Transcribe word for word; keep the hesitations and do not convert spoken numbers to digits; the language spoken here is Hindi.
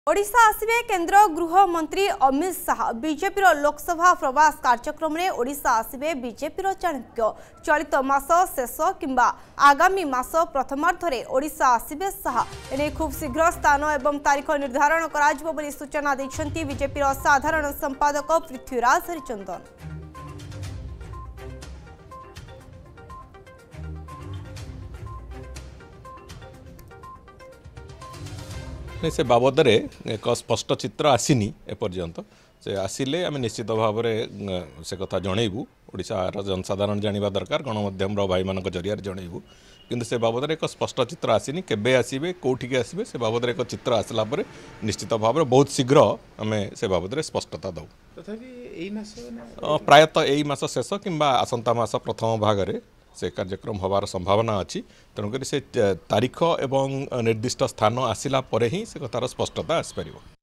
ओडिशा आसिबे केंद्र गृह मंत्री अमित शाह बीजेपी लोकसभा प्रवास कार्यक्रम में ओडिशा आसिबे बीजेपी चाणक्य चलित मास शेष किंबा आगामी मास प्रथमार्धरे ओडिशा आसिबे शाह एने खूब शीघ्र स्थान एवं तारीख निर्धारण कराजिबो बोली सूचना दैछन्ती बीजेपी साधारण संपादक पृथ्वीराज हरिचंदन। से बाबद एक स्पष्ट चित्र आसीनी एपर्यंत से आसिले आम निश्चित भाव में से कथा जनइबू ओडिशार जनसाधारण जानिबा दरकार गणमाध्यम भाई मान जरिया जनइबू किंतु से बाबद एक स्पष्ट चित्र आसीनी केबे आसीबे कोठिके आसीबे से बाबद एक चित्र आसला परे निश्चित भाव में बहुत शीघ्र आम से बाबद स्पष्टता दौ प्रायतः यही मास शेष किंबा आसंता मास प्रथम भाग से कार्यक्रम होवार संभावना अच्छी तेणुक से तारीख एवं निर्दिष्ट स्थान आसला परे ही से कथार स्पष्टता आसपार।